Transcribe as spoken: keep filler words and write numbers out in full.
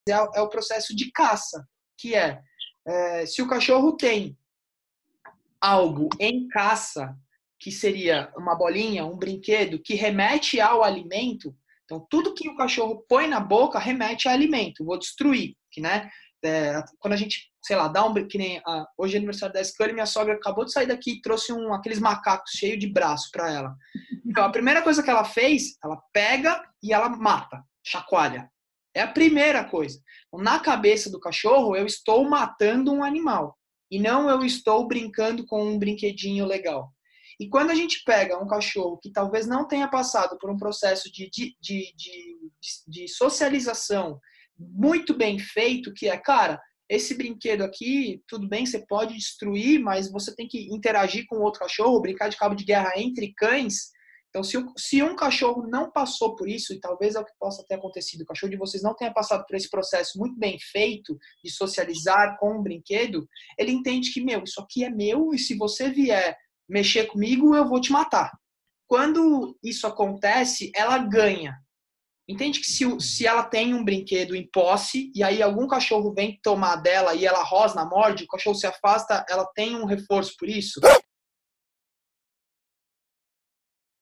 é, é o processo de caça, que é, é se o cachorro tem algo em caça, que seria uma bolinha, um brinquedo, que remete ao alimento, então tudo que o cachorro põe na boca remete a alimento, vou destruir, que, né, é, quando a gente, sei lá, dá um, que nem, a, hoje é aniversário da Scully, minha sogra acabou de sair daqui e trouxe um, aqueles macacos cheios de braço para ela. Então, a primeira coisa que ela fez, ela pega e ela mata, chacoalha. É a primeira coisa. Na cabeça do cachorro, eu estou matando um animal. E não eu estou brincando com um brinquedinho legal. E quando a gente pega um cachorro que talvez não tenha passado por um processo de, de, de, de, de socialização muito bem feito, que é, cara, esse brinquedo aqui, tudo bem, você pode destruir, mas você tem que interagir com outro cachorro, brincar de cabo de guerra entre cães. Então, se, se um cachorro não passou por isso, e talvez é o que possa ter acontecido, o cachorro de vocês não tenha passado por esse processo muito bem feito de socializar com um brinquedo, ele entende que, meu, isso aqui é meu, e se você vier mexer comigo, eu vou te matar. Quando isso acontece, ela ganha. Entende que se, se ela tem um brinquedo em posse, e aí algum cachorro vem tomar dela e ela rosna, morde, o cachorro se afasta, ela tem um reforço por isso?